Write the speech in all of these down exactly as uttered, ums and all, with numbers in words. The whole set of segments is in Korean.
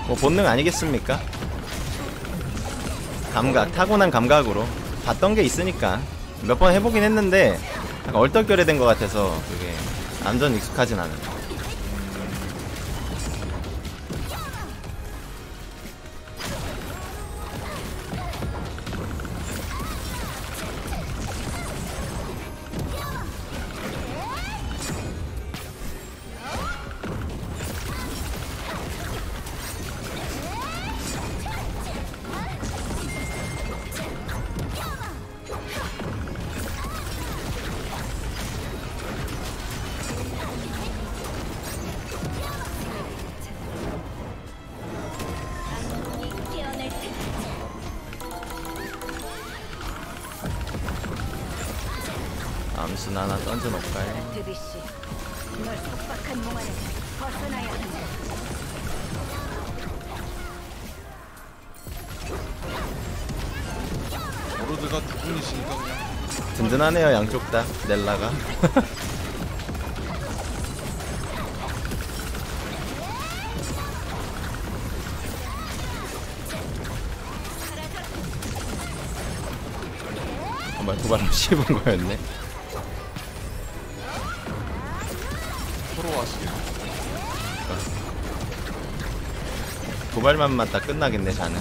뭐 본능 아니겠습니까? 감각, 타고난 감각으로 봤던 게 있으니까 몇 번 해보긴 했는데 약간 얼떨결에 된 것 같아서 그게 완전 익숙하진 않아요. 암수나 하나 던져놓을까요? 드비씨, 널 속박한 몸 안에 벗어나야 한다. 워로드가 두 분이시니까 그냥 든든하네요, 양쪽 다. 넬라가. 정말 도발을 씹은 거였네. 서로 하시겠네. 도발만 맞다 끝나겠네, 자는.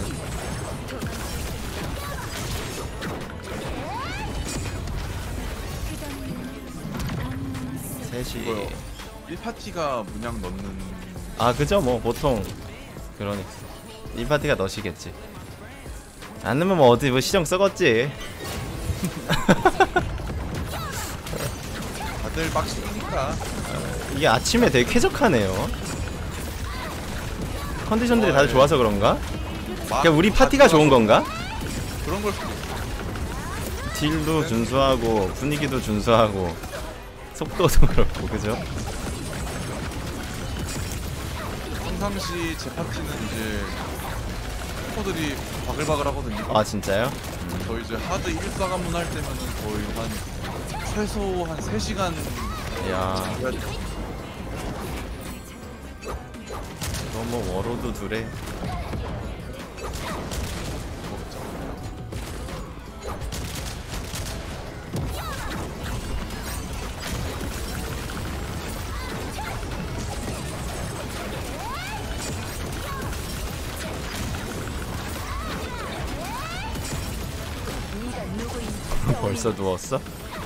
셋이. 이거요. 일 파티가 문양 넣는. 아, 그죠? 뭐, 보통. 그러니까. 일 파티가 넣으시겠지. 안 넣으면 뭐, 어디, 뭐, 시정 썩었지. 다들 빡치니까. 이게 아침에 되게 쾌적하네요. 컨디션들이 다들 좋아서 그런가? 그냥 우리 파티가 좋은 건가? 그런 걸 수도 있어. 딜도 준수하고 분위기도 준수하고 속도도 그렇고, 그죠? 평상시 제 파티는 이제 코들이 바글바글 하거든요. 아, 진짜요? 저 이제 하드 일 사관문 할 때면은 거의 한 최소 한 세 시간. 야, 너무 워로드 둘에 벌써 누웠어?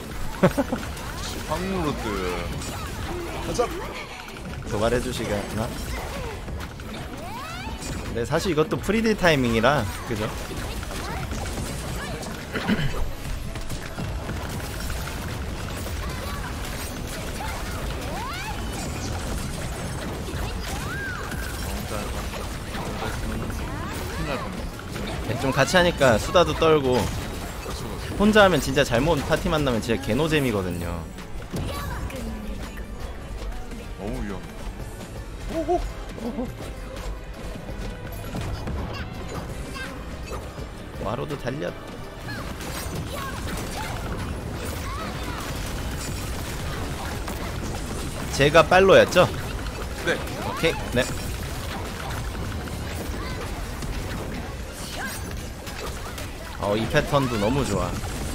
황무로드 가자. 도발해주시겠나? 근데 사실 이것도 프리딜 타이밍이라, 그죠? 좀 같이 하니까 수다도 떨고, 혼자 하면 진짜 잘못 파티 만나면 진짜 개노잼이거든요. 너무 위험. 오호. 오호. 와로도 달렸. 제가 빨로였죠? 네. 오케이. 네. 어, 이 패턴도 너무 좋아.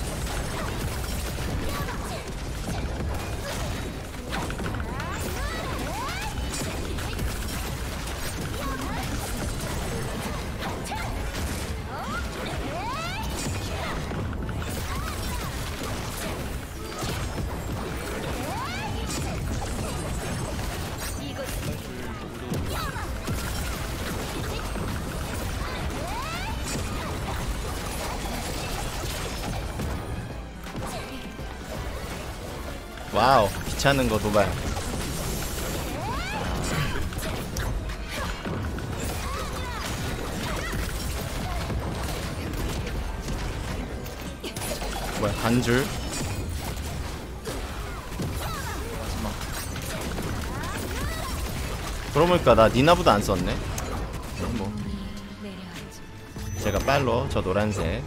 와우, 귀찮은 거 도발. 뭐야, 한 줄? 그러고 보니까 나 니나보다 안 썼네. 뭐 제가 빨로, 저 노란색.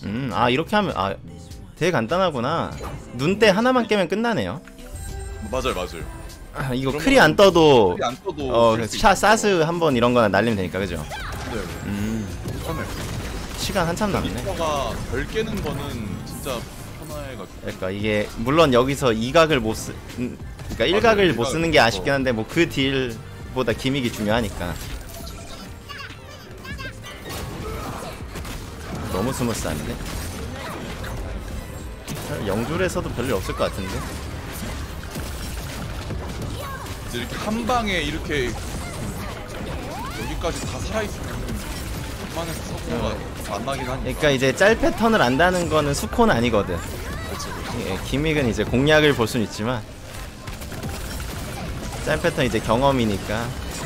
음, 아 이렇게 하면 아 되게 간단하구나. 눈대 하나만 깨면 끝나네요. 맞아요, 맞아요. 아, 이거 그런 크리 안 떠도 크리 안 떠도 어 깰수 샤, 있어. 사스 한번 이런 거나 날리면 되니까 그죠? 네, 네. 음, 편해. 시간 한참 남네. 리퍼가 별 깨는 거는 진짜 편해가지고. 그러니까 이게 물론 여기서 이각을 못 쓰, 음, 그러니까 일각을 못 일각. 쓰는 게 아쉽긴 한데 뭐 그 딜보다 기믹이 중요하니까. 너무 스무스한데? 영줄에서도 별일 없을 것 같은데? 이제 이렇게 한 방에 이렇게 여기까지 다 살아있으면 웬만해서 사고가 안 나긴 하니까. 그러니까 이제 짤 패턴을 안다는 거는 수코는 아니거든. 그렇죠, 그렇죠. 예, 기믹은 이제 공략을 볼 수는 있지만 짤 패턴 이제 경험이니까.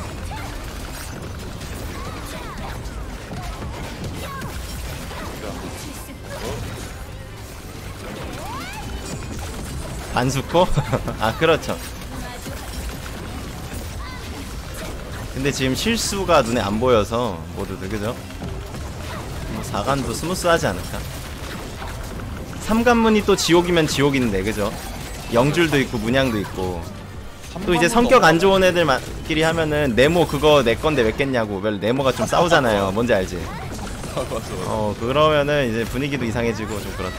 반수코? 아 그렇죠. 근데 지금 실수가 눈에 안 보여서 모두들 그죠? 뭐 사관도 스무스하지 않을까? 삼관문이 또 지옥이면 지옥인데 그죠? 영줄도 있고 문양도 있고 또 이제 성격 안 좋은 애들끼리 하면은 네모 그거 내 건데 왜 깼냐고 왜 네모가 좀 싸우잖아요. 뭔지 알지? 맞아, 맞아. 어 그러면은 이제 분위기도 이상해지고 좀 그렇다.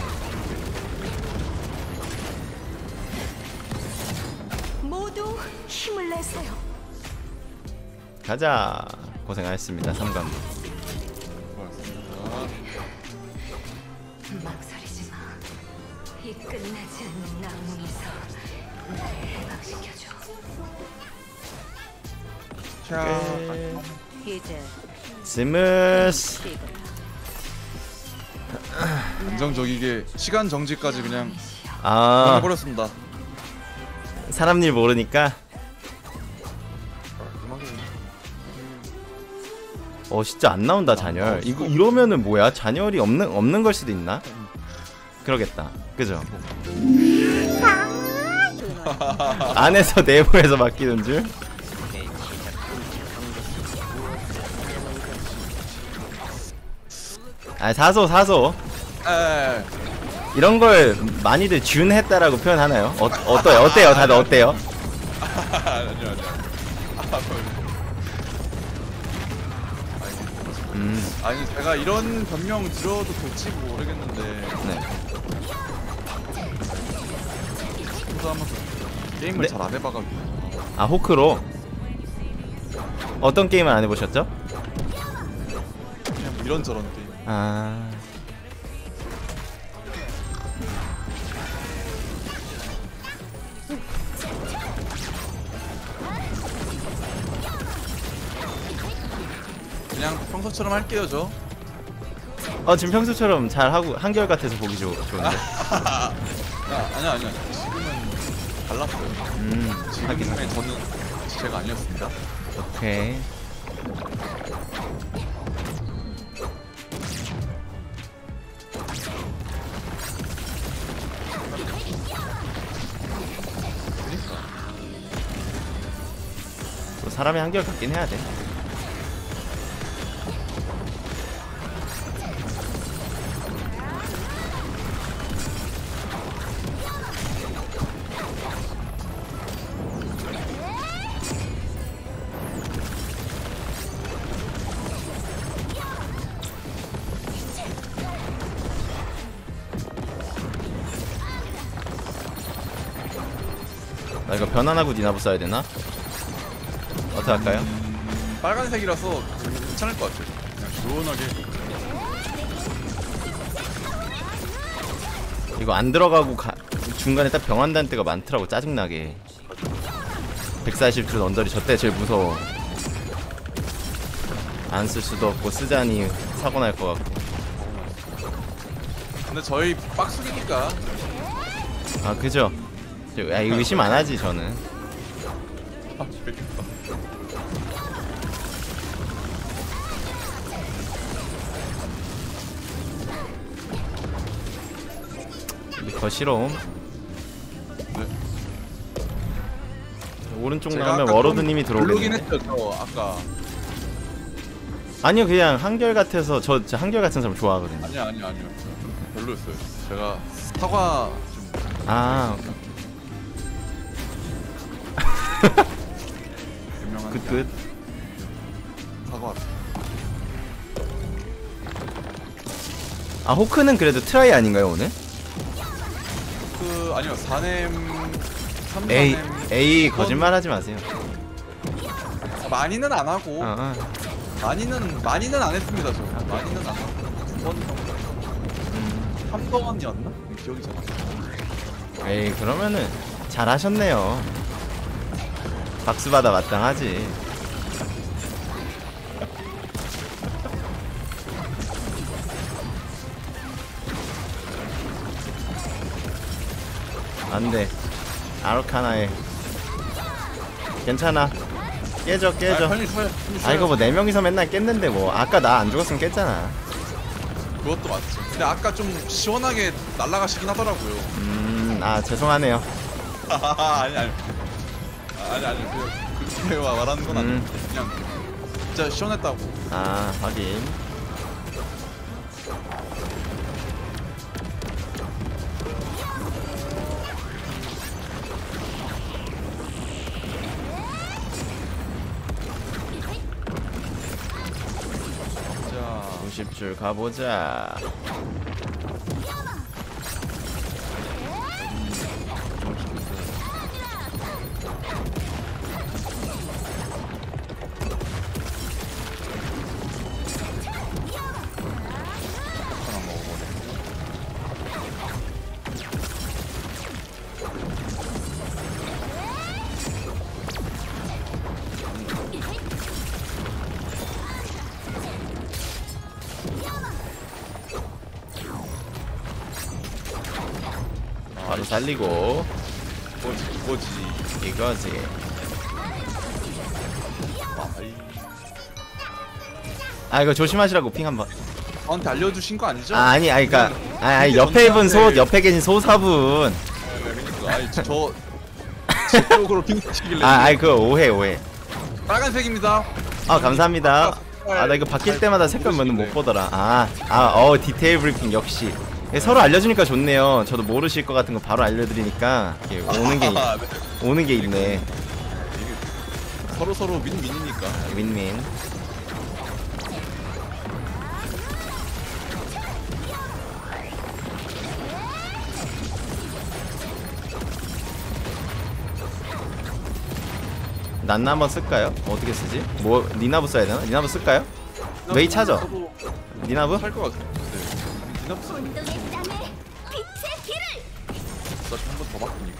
모두 힘을 내세요. 가자. 고생하셨습니다. 삼관문. 고맙습니다. 망설이지 마. 이 끝나지 않는 악몽에서 날 해방시켜줘. 자, 이제 스무스. 이거다. 안정적이게 시간 정지까지 그냥 아 해버렸습니다. 사람 일 모르니까. 어 진짜 안 나온다 잔열. 이거 이러면은 뭐야? 잔열이 없는 없는 걸 수도 있나? 그러겠다. 그죠? 안에서 내부에서 바뀌는 줄. 아 사소 사소. 에, 이런 걸 많이들 준했다라고 표현하나요? 어 어때요? 어때요? 다들 어때요? 아니요, 아니요. 아, 음, 아니 제가 이런 변명 들어도 될지 모르겠는데 네. 저도 한번 게임을 네. 잘 안 해봐가지고 아 호크로 어떤 게임을 안 해보셨죠? 그냥 뭐 이런저런 게임. 아 그냥 평소처럼 할게요 저. 어 지금 평소처럼 잘 하고 한결 같아서 보기 좋, 좋은데. 아, 아니야 아니야 지금은 달랐어요. 음 하긴 지금의 저는 제가 아니었습니다. 오케이. 또 사람이 한결 같긴 해야 돼. 나 이거 변환하고 니나부 써야 되나? 어떻게 할까요? 음, 빨간색이라서 괜찮을 것 같아요. 그냥 시원하게. 이거 안 들어가고 가, 중간에 딱 병환단 때가 많더라고. 짜증나게. 백사십 줄 언더리 저때 제일 무서워. 안 쓸 수도 없고 쓰자니 사고 날 것 같고. 근데 저희 빡수기니까 아 그죠? 저, 아, 이거 의심 안 하지 저는. 아 뺏겼다. 거시로움. 네. 오른쪽 제가 나오면 아까 워로드님이 좀 별로긴 들어오겠네. 했죠 저 아까. 아니요 그냥 한결 같아서 저, 저 한결 같은 사람 좋아하거든요. 아니야 아니야 아니요. 별로였어요. 제가 사과 좀 아 유명한 끝끝. 사과. 아 호크는 그래도 트라이 아닌가요 오늘? 그 아니요 사냄 삼 에이 사냄 에이 거짓말하지 마세요. 많이는 안 하고 어, 어. 많이는 많이는 안 했습니다. 저 많이는 안 하고 두번 음. 한 번이었나? 기억이 잘 안 나. 에이 그러면은 잘하셨네요. 박수 받아 마땅하지. 안돼. 아르카나에 괜찮아. 깨져 깨져. 아, 편히 쉬어요. 편히 아 이거 쉬어요. 뭐 네 명이서 맨날 깼는데 뭐 아까 나 안 죽었으면 깼잖아. 그것도 맞죠. 근데 아까 좀 시원하게 날아가시긴 하더라고요. 음아 죄송하네요. 아니 아니 아니 아니 그 그렇게 말하는 건 아니고 음. 그냥 진짜 시원했다고. 아 확인. 자 구십 줄 가보자. 하나 먹어버려. 바로 살리고 뭐지 뭐지. 이거지. 아이. 아 이거 조심하시라고 핑 한번. 저한테 알려주신 거 아니죠? 아 아니 아니 그니까 아니, 아니 근데 옆에 분 소 전체한테- 옆에 계신 소사분. 네, 그러니까 아니 저 제 쪽으로 핑크치길래 아 아니 그거 오해 오해. 빨간색입니다. 아 감사합니다. 아 나 이거 바뀔 때마다 색깔 뭐는 못 보더라. 아아어 디테일 브리핑 역시. 예, 서로 알려주니까 좋네요. 저도 모르실 것 같은 거 바로 알려드리니까 이게 오는 게 아, 네. 오는 게 있네. 서로 서로 민민이니까. 윈윈. 난나 한번 쓸까요? 어떻게 쓰지? 뭐 니나부 써야 되나? 니나부 쓸까요? 웨이 차죠? 저도 니나부? 살것 같아요. 네. 니나부 쓰 운동의 땀에 빛의 길을. 한번 더 바꾸니까.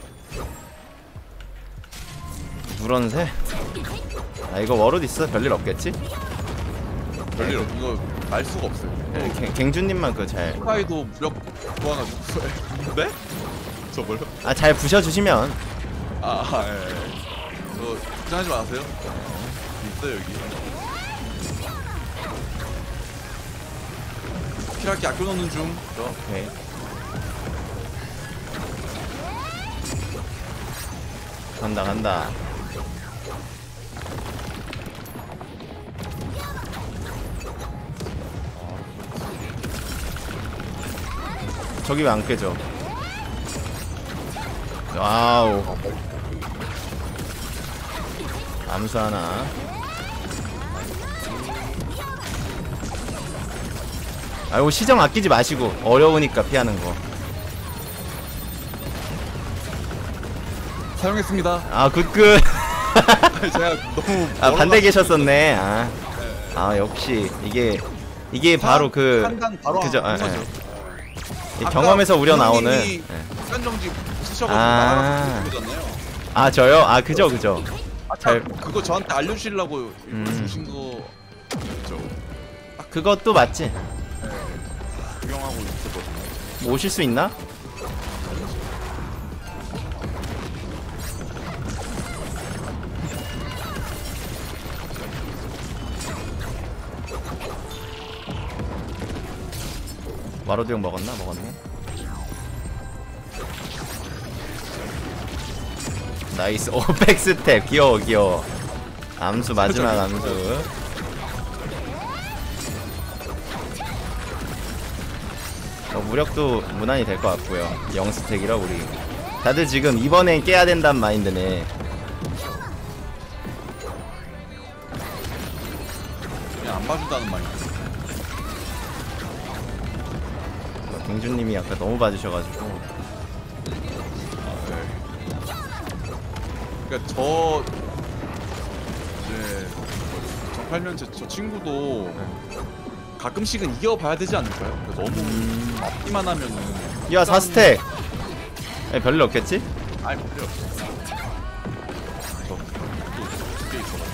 누런새? 아 이거 워롯 있어? 별일 없겠지? 별일 없. 이거 알 수가 없어요. 네, 갱- 갱주님만 그거 잘 홋카이도 무력 모아가지고. 네? 저 뭐요? 아 잘 부셔주시면. 아, 예. 예. 저 걱정하지 마세요. 있어요 여기. 키라키 아껴놓는 중. 저. 오케이. 간다 간다. 저기 왜 안 깨져? 와우. 암수 하나. 아이고 시정 아끼지 마시고 어려우니까 피하는 거. 사용했습니다. 아 굿굿. 제가 너무 아 반대 멀어가지고 계셨었네. 아, 아 역시 이게 이게 바로 그 판단 바로 그죠? 한 예, 거죠. 예. 이 경험에서 우려 나오는. 부모님이 예. 시간 정지 쓰셔가지고 아. 나가서 그러잖아요. 아 저요? 아 그죠 그죠. 아, 잘- 그거 저한테 알려주시려고 음. 주신 거죠. 그것도 맞지. 구경하고 있었거든요. 뭐 오실 수 있나? 와로드형 먹었나? 먹었네. 나이스. 오 백스텝 귀여워 귀여워. 암수 마지막 암수. 어, 무력도 무난히 될 것 같고요. 영 스택이라 우리 다들 지금 이번엔 깨야 된다는 마인드네. 그냥 안 봐준다는 말이야. 어, 경주님이 아까 너무 봐주셔가지고. 아, 네. 그러니까 저 이제 정팔면 제 저 친구도 가끔씩은 이겨봐야 되지 않을까요? 그러니까 너무 음... 앞기만 하면은. 야 사 스택. 아니, 별일 없겠지? 아이 필요 없어. 저또두개 있어.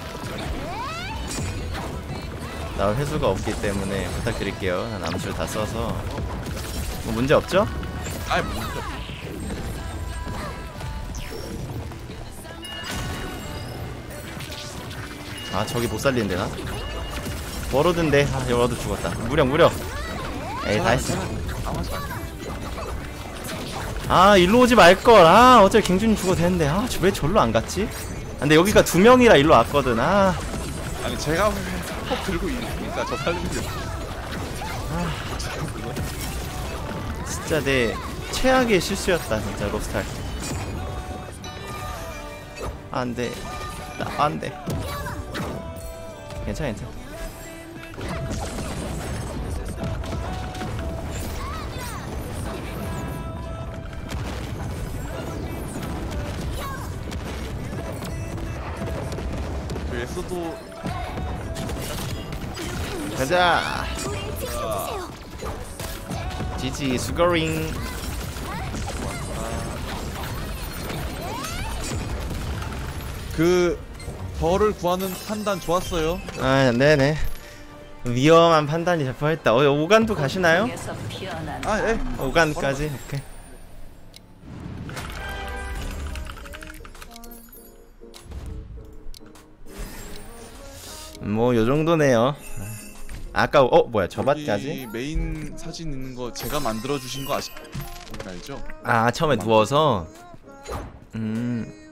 나 회수가 없기 때문에 부탁드릴게요. 난 암술 다 써서 뭐 문제 없죠? 아이 문제 없어. 아 저기 못 살리는데 나? 워로드인데 아 워로드 죽었다. 무력 무력. 에이 다 했어. 당하지 마. 아 일로 오지 말걸. 아 어차피 갱준이 죽어도 되는데 아 왜 절로 안 갔지? 아, 근데 여기가 두 명이라 일로 왔거든. 아 아니 제가 컵 들고 있으니까 저 살리는 게. 진짜 내 최악의 실수였다 진짜 로스탈. 안돼 나 안돼. 괜찮아 괜찮아. 그 에스도 가자. 지지 수거링. 그 벌을 구하는 판단 좋았어요. 아 네네. 위험한 판단이 잡혀있다. 어 오간도 가시나요? 에서 피어난 아 예. 오간까지? 오케이. 뭐 요정도네요. 아까 어 뭐야 저밭까지? 여기 메인 사진 있는 거 제가 만들어 주신 거 아시? 알죠? 아 처음에 누워서 음